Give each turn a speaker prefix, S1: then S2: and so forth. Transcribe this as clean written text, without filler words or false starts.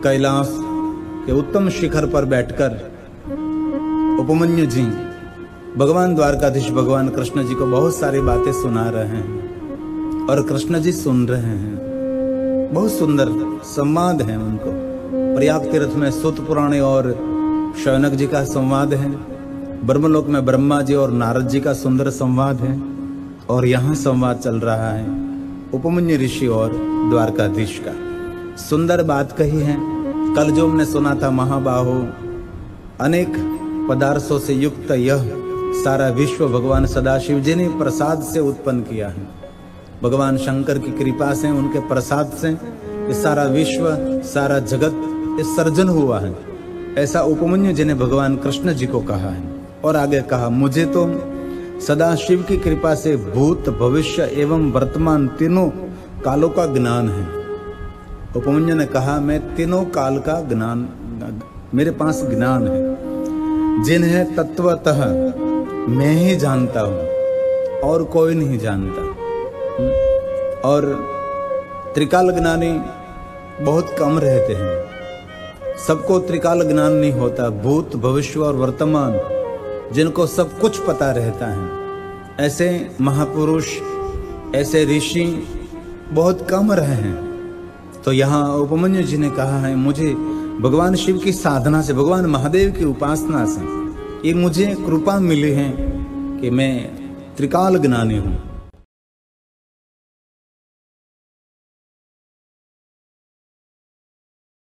S1: कैलाश के उत्तम शिखर पर बैठकर उपमन्यु जी भगवान द्वारकाधीश भगवान कृष्ण जी को बहुत सारी बातें सुना रहे हैं और कृष्ण जी सुन रहे हैं। बहुत सुंदर संवाद है उनको। प्रयाग तीर्थ में सूत पुराण और शौनक जी का संवाद है, ब्रह्मलोक में ब्रह्मा जी और नारद जी का सुंदर संवाद है, और यहाँ संवाद चल रहा है उपमन्यु ऋषि और द्वारकाधीश का। सुंदर बात कही है। कल जो हमने सुना था, महाबाहो अनेक पदार्थों से युक्त यह सारा विश्व भगवान सदाशिव जी ने प्रसाद से उत्पन्न किया है। भगवान शंकर की कृपा से, उनके प्रसाद से ये सारा विश्व, सारा जगत इस सर्जन हुआ है। ऐसा उपमन्यु जी ने भगवान कृष्ण जी को कहा है। और आगे कहा, मुझे तो सदाशिव की कृपा से भूत, भविष्य एवं वर्तमान तीनों कालों का ज्ञान है। उपमन्यु ने कहा, मैं तीनों काल का ज्ञान, मेरे पास ज्ञान है, जिन्हें तत्वतः मैं ही जानता हूं और कोई नहीं जानता। और त्रिकाल ज्ञानी बहुत कम रहते हैं, सबको त्रिकाल ज्ञान नहीं होता। भूत, भविष्य और वर्तमान, जिनको सब कुछ पता रहता है, ऐसे महापुरुष, ऐसे ऋषि बहुत कम रहे हैं। तो यहाँ उपमन्यु जी ने कहा है, मुझे भगवान शिव की साधना से, भगवान महादेव की उपासना से ये मुझे कृपा मिली है कि मैं त्रिकाल ज्ञानी हूँ।